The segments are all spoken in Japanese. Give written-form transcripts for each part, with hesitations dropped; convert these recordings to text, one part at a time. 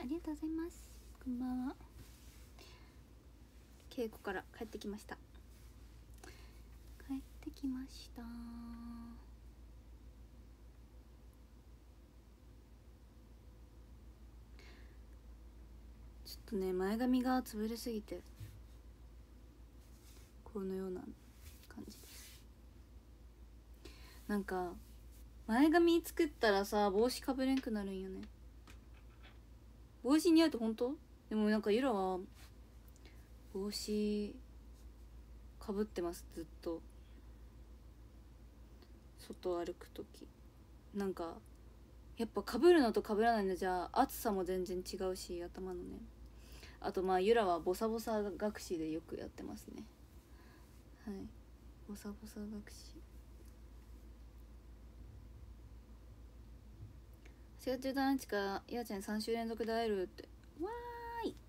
ありがとうございます。こんばんは。稽古から帰ってきました。帰ってきました。ちょっとね、前髪が潰れすぎてこのような感じです。なんか前髪作ったらさ、帽子かぶれんくなるんよね。帽子似合うと本当？でもなんかゆらは帽子かぶってます、ずっと。外歩くときなんかやっぱかぶるのとかぶらないのじゃ暑さも全然違うし、頭のね。あとまあゆらはボサボサ隠しでよくやってますね。はい、ボサボサ隠し。4月17日からやーちゃん3週連続で会えるって。わーい。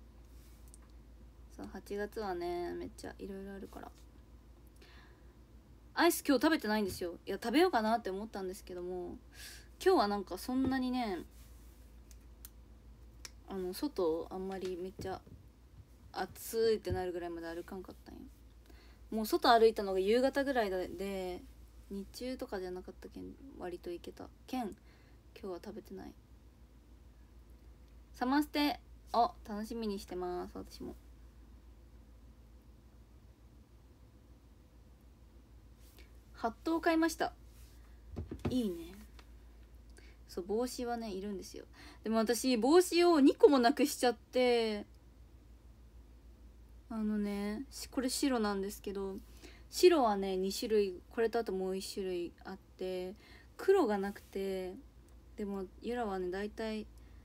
そう、8月はねめっちゃいろいろあるから。アイス今日食べてないんですよ。いや食べようかなって思ったんですけども、今日はなんかそんなにね、外あんまりめっちゃ暑いってなるぐらいまで歩かんかったんよ。もう外歩いたのが夕方ぐらいで、日中とかじゃなかったけん割といけたけん、今日は食べてない。サマステ、あ、楽しみにしてます。私もハットを買いました。いいね。そう、帽子はねいるんですよ。でも私帽子を2個もなくしちゃって、これ白なんですけど、白はね2種類、これとあともう1種類あって、黒がなくて。でもゆらはね大体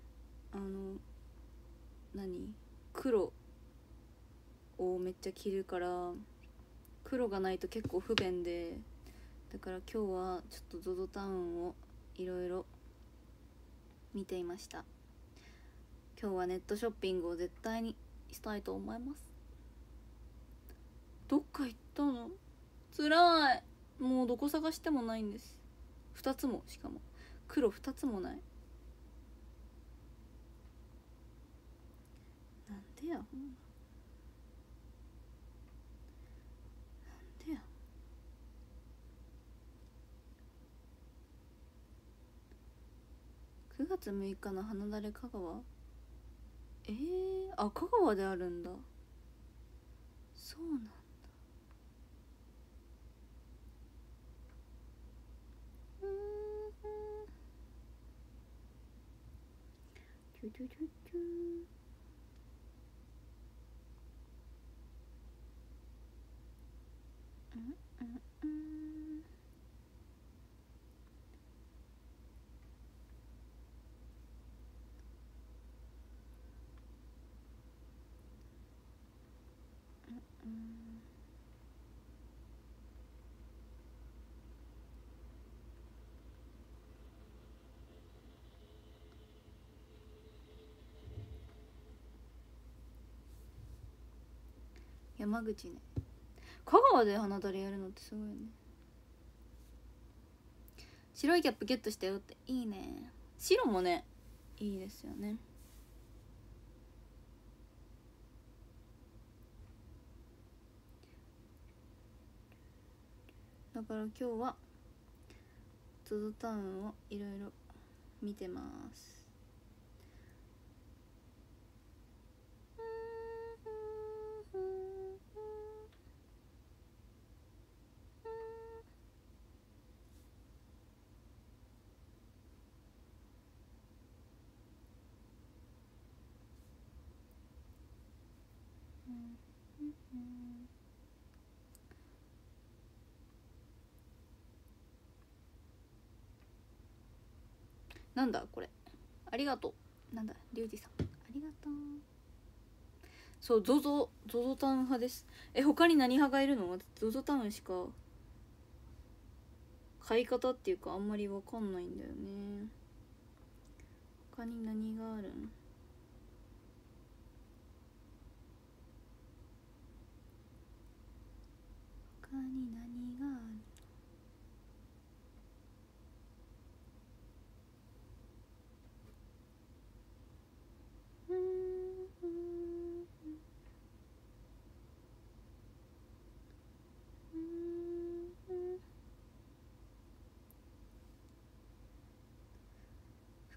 黒をめっちゃ着るから、黒がないと結構不便で、だから今日はちょっと ZOZO タウンをいろいろ見ていました。今日はネットショッピングを絶対にしたいと思います。どっか行ったの？つらい。もうどこ探してもないんです。2つも、しかも黒2つもない。なんでや、ほんま。なんでや。9月6日の花だれ香川。あ、香川であるんだ。そうなんだ。チュチュチュチュ。山口ね。香川で花だれやるのってすごいよね。白いキャップゲットしたよって。いいね。白もねいいですよね。だから今日は ZOZO タウンをいろいろ見てます。なんだこれ、ありがとう。なんだリュウジさん、ありがとう。そう、ZOZO タウン派です。他に何派がいるの？ ZOZO タウンしか買い方っていうかあんまりわかんないんだよね。他に何があるん？他に何がある？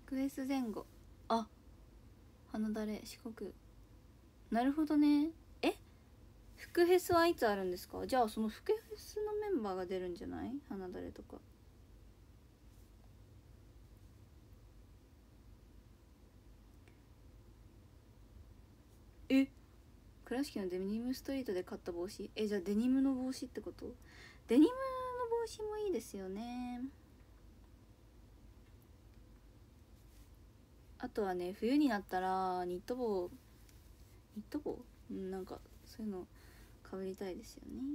福フェス前後、あ、花だれ四国、なるほどね。え、福フェスはいつあるんですか？じゃあその福フェスのメンバーが出るんじゃない？花だれとか。え、倉敷のデニムストリートで買った帽子、じゃあデニムの帽子ってこと？デニムの帽子もいいですよね。あとはね、冬になったらニット帽、うん、なんかそういうのかぶりたいですよね。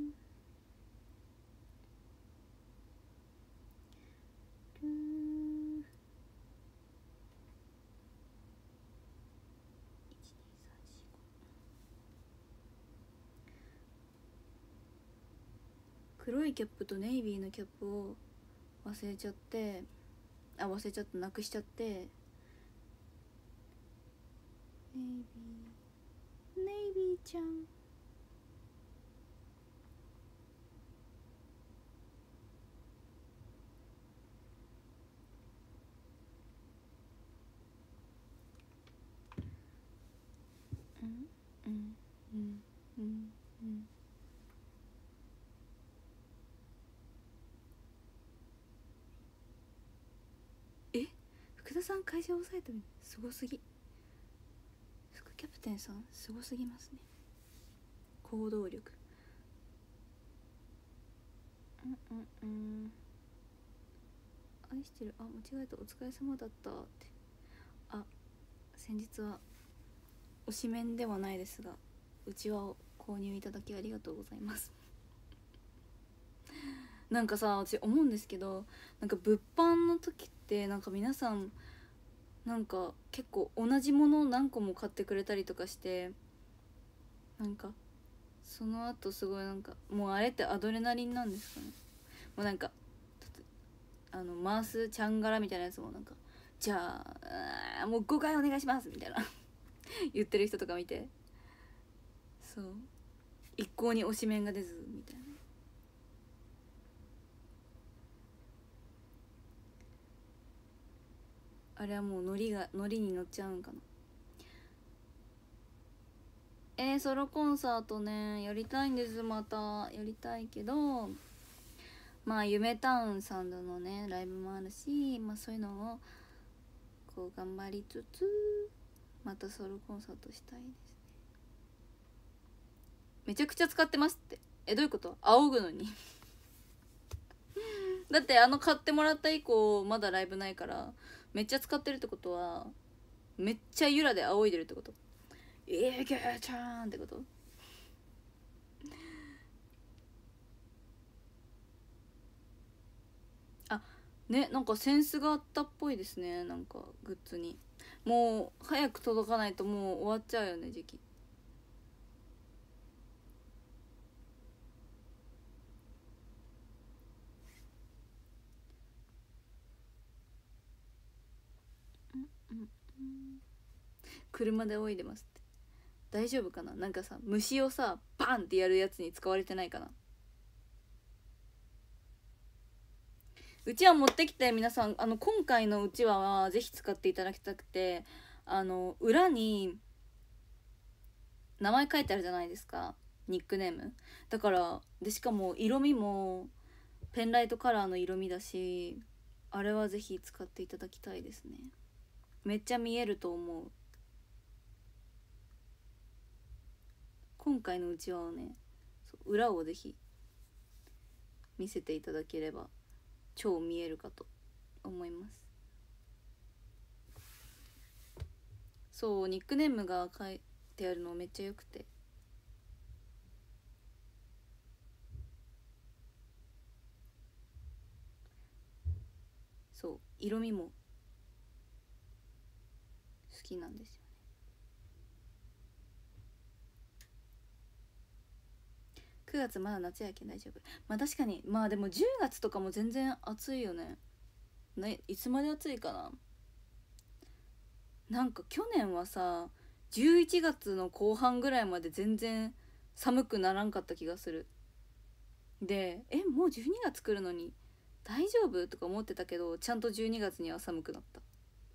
黒いキャップとネイビーのキャップを忘れちゃって、なくしちゃって、ネイビーちゃん、うんうんうんうんうん。え、福田さん会社を抑えてる、すごすぎ。副キャプテンさんすごすぎますね、行動力。うんうんうん。愛してる、あ、間違えた、お疲れ様だったって。あ、先日は推しメンではないですが、うちわを購入いただきありがとうございますなんかさ、私思うんですけど、なんか物販の時ってなんか皆さんなんか結構同じものを何個も買ってくれたりとかして、なんかその後すごいなんかもうあれってアドレナリンなんですかね。もうなんか回すちゃんがらみたいなやつもなんか、じゃあもう5回お願いしますみたいな言ってる人とか見て、そう一向に推しメンが出ずみたいな。あれはもうノリに乗っちゃうんかな。ソロコンサートね、やりたいんです。またやりたいけど、まあ夢タウンさんのねライブもあるし、まあそういうのをこう頑張りつつ、またソロコンサートしたいですね。めちゃくちゃ使ってますって。どういうこと？仰ぐのにだって買ってもらった以降まだライブないから、めっちゃ使ってるってことはめっちゃゆらで仰いでるってこと？ゲーちゃんってこと？あ、ね、なんかセンスがあったっぽいですね。なんかグッズにもう早く届かないともう終わっちゃうよね、時期。うんうん、車で仰いでますって。大丈夫かな？なんかさ、虫をさバンってやるやつに使われてないかな。うちわ持ってきて、皆さん今回のうちわはぜひ使っていただきたくて、裏に名前書いてあるじゃないですか、ニックネーム。だからで、しかも色味もペンライトカラーの色味だし、あれはぜひ使っていただきたいですね。めっちゃ見えると思う。今回のうちわをね、裏をぜひ見せていただければ超見えるかと思います。そう、ニックネームが書いてあるのめっちゃよくて、そう色味も好きなんですよね。9月まだ夏やけん大丈夫。まあ確かに、まあでも10月とかも全然暑いよね。いつまで暑いかな。なんか去年はさ、11月の後半ぐらいまで全然寒くならんかった気がする。で、もう12月来るのに大丈夫とか思ってたけど、ちゃんと12月には寒くなった。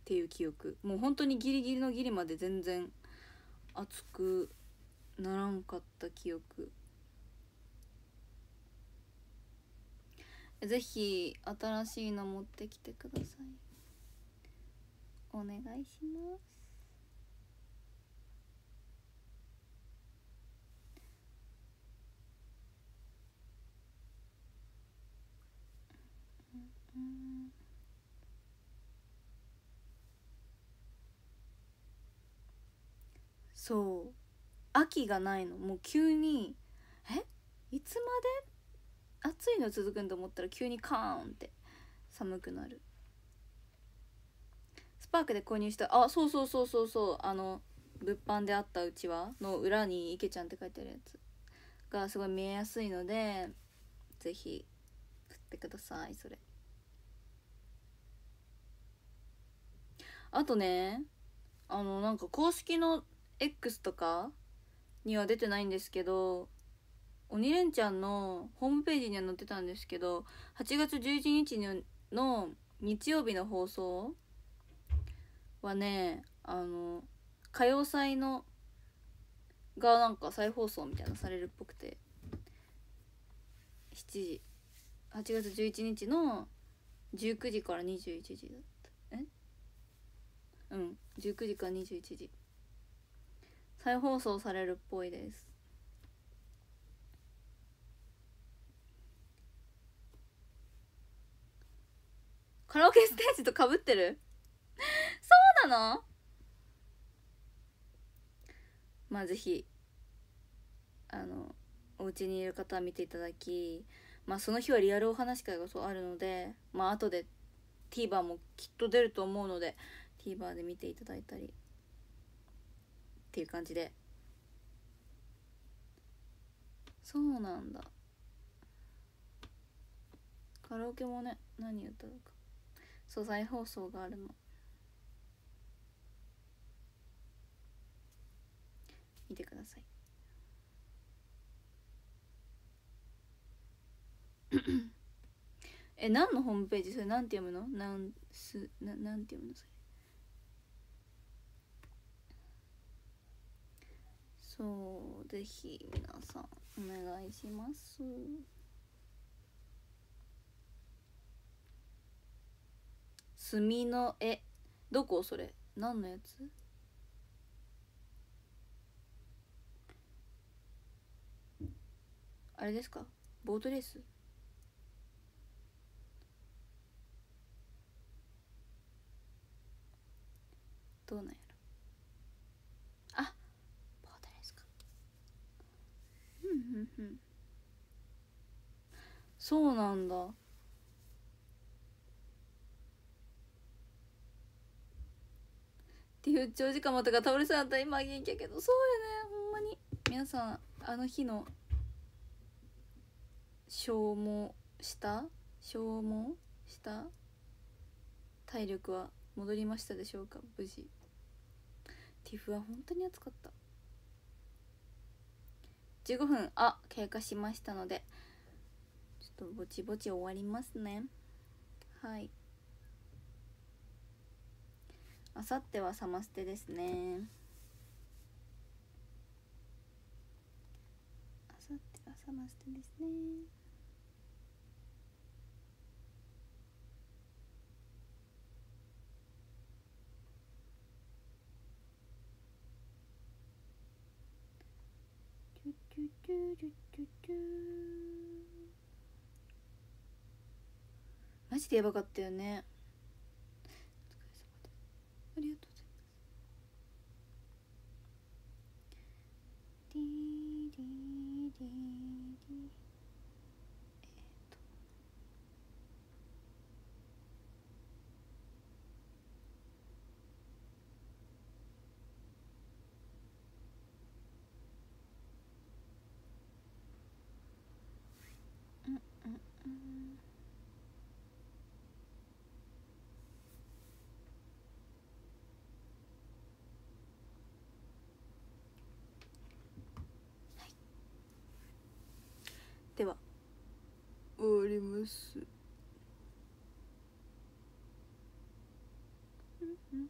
ていう記憶。もう本当にギリギリのギリまで全然熱くならんかった記憶。ぜひ新しいの持ってきてください。お願いします。そう、秋がないの。もう急にいつまで暑いの続くんと思ったら急にカーンって寒くなる。スパークで購入した、あ、そうそうそうそうそう、物販であったうちわの裏に池ちゃんって書いてあるやつがすごい見えやすいので、ぜひ振ってください。それあとね、なんか公式の X とかには出てないんですけど、鬼レンチャンのホームページには載ってたんですけど、8月11日の日曜日の放送はね、歌謡祭のがなんか再放送みたいなのされるっぽくて、8月11日の19時から21時だった。19時から21時再放送されるっぽいです。カラオケステージとかぶってるそうなの？まあぜひお家にいる方は見ていただき、まあその日はリアルお話会がそうあるので、まあ後で TVer もきっと出ると思うので TVer で見ていただいたりっていう感じで。そうなんだ。カラオケもね、何歌うか、そう再放送があるの、見てください。何のホームページ？それなんて読むの？なんて読むのそれ。そう、ぜひ皆さんお願いします。墨の絵、どこそれ？何のやつ？あれですか？ボートレース？どうなんやろ。あ、ボートレースか。そうなんだ。っていう長時間待ったから倒れそうだったら今元気やけど、そうよね、ほんまに皆さんあの日の消耗した体力は戻りましたでしょうか、無事。ティフは本当に暑かった。15分経過しましたので、ちょっとぼちぼち終わりますね。はい、あさってはサマステですね。あさってはサマステですね。マジでやばかったよね。ありがとうございます。ディーディーディーディー。では終わります。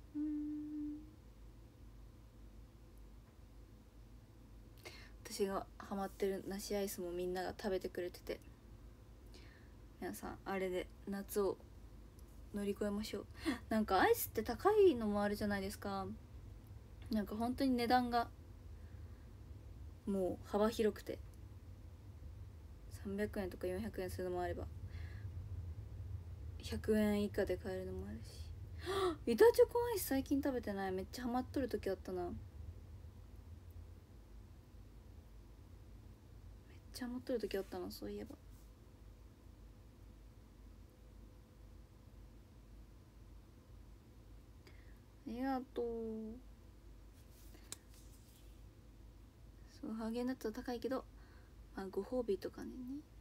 私がハマってる梨アイスもみんなが食べてくれてて、皆さんあれで夏を乗り越えましょう。なんかアイスって高いのもあるじゃないですか。なんか本当に値段がもう幅広くて、300円とか400円するのもあれば100円以下で買えるのもあるし。板チョコアイス最近食べてない。めっちゃハマっとる時あったな。めっちゃハマっとる時あったな、そういえば。ありがとう。そう、ハーゲンダッツは高いけど、まあご褒美とかね。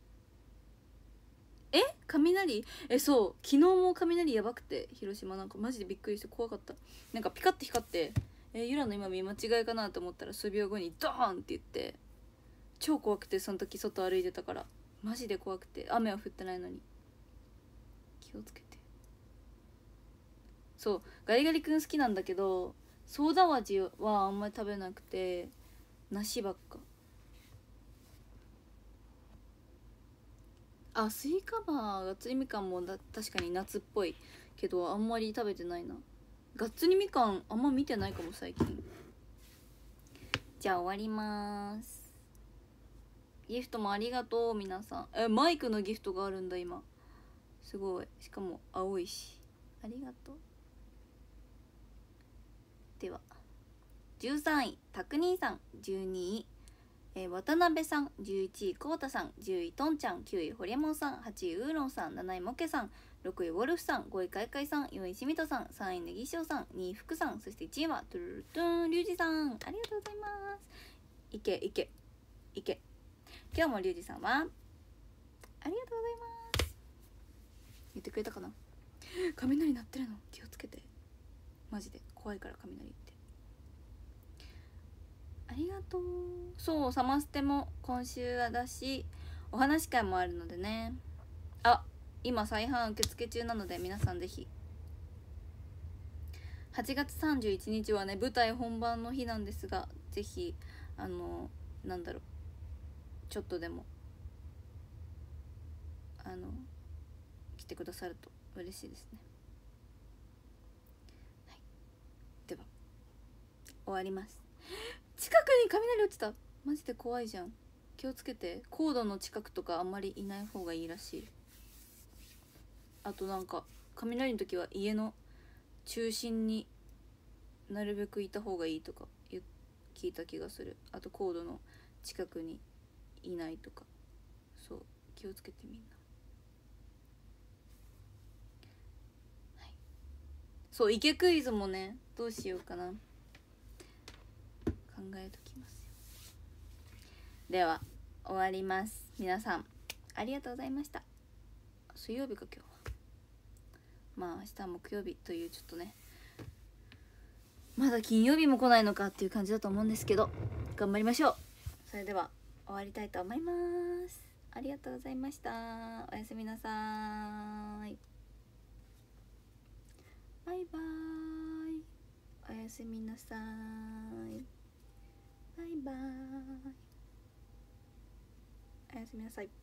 雷、そう、昨日も雷やばくて、広島なんかマジでびっくりして怖かった。なんかピカッて光って、ゆらの今見間違いかなと思ったら数秒後にドーンって言って、超怖くて、その時外歩いてたからマジで怖くて。雨は降ってないのに気をつけて。そう、ガリガリ君好きなんだけど、ソーダ味はあんまり食べなくて、梨ばっか。あ、スイカバーがっつりみかんも確かに夏っぽいけど、あんまり食べてないな。がっつりみかんあんま見てないかも最近。じゃあ終わります。ギフトもありがとう皆さん。マイクのギフトがあるんだ今。すごい。しかも青いし、ありがとう。では13位たくにーさん、12位渡辺さん、11位こうたさん、10位とんちゃん、9位ホリエモンさん、8位ウーロンさん、7位モケさん、6位ウォルフさん、5位カイカイさん、4位しみとさん、3位ネギシオさん、2位福さん、そして1位はトゥルルトゥンリュウジさん。ありがとうございます。いけいけいけ。今日もリュウジさんはありがとうございます。言ってくれたかな。雷鳴ってるの気をつけて、マジで怖いから雷って。ありがとう。そう、サマステも今週だし、お話会もあるのでね。あ、今再販受付中なので皆さんぜひ。8月31日はね舞台本番の日なんですが、ぜひなんだろう、ちょっとでも来てくださると嬉しいですね。はい、では終わります。近くに雷落ちた。マジで怖いじゃん。気をつけて。コードの近くとかあんまりいない方がいいらしい。あとなんか雷の時は家の中心になるべくいた方がいいとか聞いた気がする。あとコードの近くにいないとか。そう、気をつけてみんな。はい、そう、池クイズもねどうしようかな、考えときますよ。では終わります。皆さんありがとうございました。水曜日か今日は。まあ明日は木曜日というちょっとね、まだ金曜日も来ないのかっていう感じだと思うんですけど、頑張りましょう。それでは終わりたいと思います。ありがとうございました。おやすみなさい。バイバーイ。おやすみなさい。バイバーイ。おやすみなさい。